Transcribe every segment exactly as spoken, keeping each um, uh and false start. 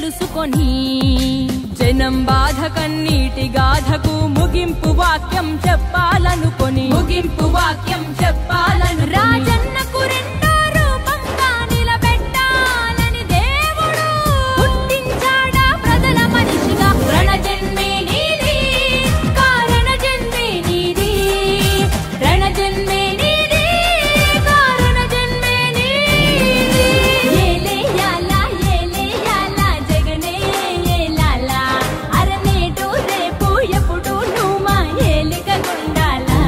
తెలుసుకొని జనం బాధ కన్నీటి గాథకు ముగింపు వాక్యం చెప్పాలనుకొని ముగింపు వాక్యం చెప్పాలను రాజన్నకు రెండో రూపంగా నిలబెట్టాలని దేవుడు పుట్టించాడా ప్రజల మనిషిగా రణ జన్మే నీది కారణ జన్మే నీది రణ జన్మే నీది కారణ జన్మే నీది ఏలే యాలా ఏలే యాలా జగనే ఏలాలా అరనేటు రేపు ఎప్పుడు నువ్వు మా ఏలిక గుండాలా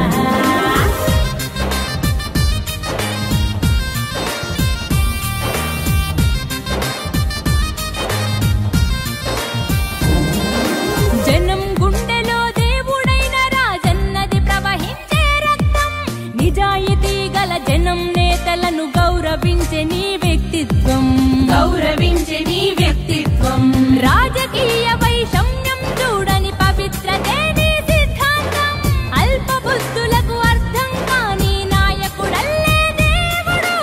జనం గుండెలో దేవుడైన రాజన్నది ప్రవహించే రక్తం నిజాయితీ గల జనం నేతలను గౌరవించే నీ వ్యక్తిత్వం గౌరవించే నీ వ్యక్తిత్వం రాజకీయ వైషమ్యం చూడని పవిత్రతే నీ సిద్ధాంతం అల్ప బుద్ధులకు అర్థం కాని నాయకుడల్లే దేవుడు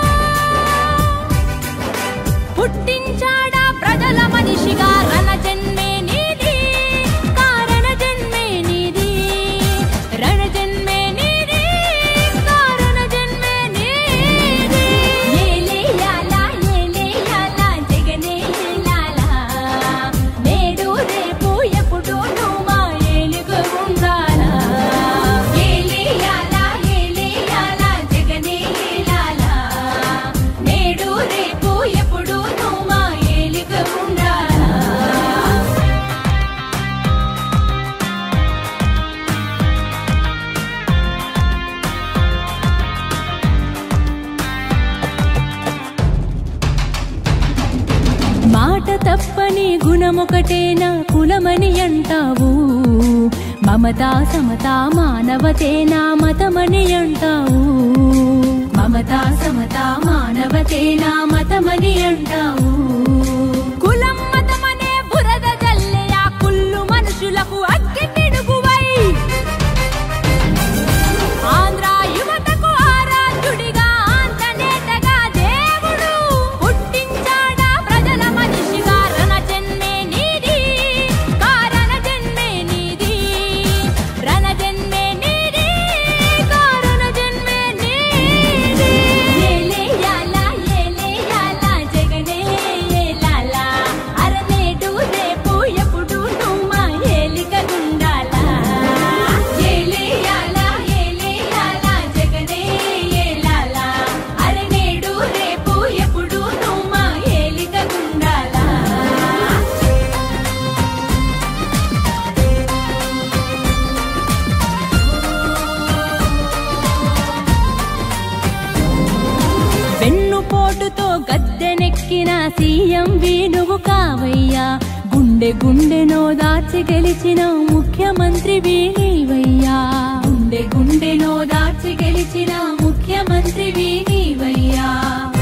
పుట్టించాడా ప్రజల మనిషిగా రణ జన్మే నీది కారణ జన్మే నీది రణ జన్మే నీది కారణ జన్మే నీది ఏలే యాలా ఏలే యాలా జగనే ఏలాలా నేడు రేపు ఎప్పుడు నువ్వు మా ఏలుగ ఉండాలా ఏలే యాలా ఏలే యాలా జగనే ఏలాలా నేడు రేపు ఎప్పుడు నువ్వు మా ఏలుగ ఉండాలా మాట తప్పని గుణమొకటేనా కులమని అంటావు మమతా సమతా మానవతేనా మతమని అంటావు మమతా సమతా మానవతేనా మతమని అంటావు కులం మతమనే బురద జల్లే ఆ కుళ్ళు మనుషులకు అగ్గి పిడుగువై ఆంధ్ర యువతకు ఆరాధ్యుడిగా ఆంధ్రనేతగా దేవుడు పుట్టించాడా ప్రజల మనిషిగా రణ జన్మే నీది కారణ జన్మే నీది రణ జన్మే నీది కారణ జన్మే నీది ఏలే యాలా ఏలే యాలా జగనే ఏలాలా అరనేటు రేపు ఎప్పుడు నువ్వు మా ఏలిక గుండాలా ఏలే యాలా ఏలే యాలా జగనే ఏలాలా అరనేడు రేపు ఎప్పుడు నువ్వు మా ఏలిక గుండాలా వెన్నుపోటుతో గద్దెనెక్కిన సీఎం నువ్వు కావయ్యా గుండె గుండెనో దాచి గెలిచిన ముఖ్యమంత్రి నీవయ్యా గుండె గుండెనో దాచి గెలిచిన ముఖ్యమంత్రి నీవయ్యా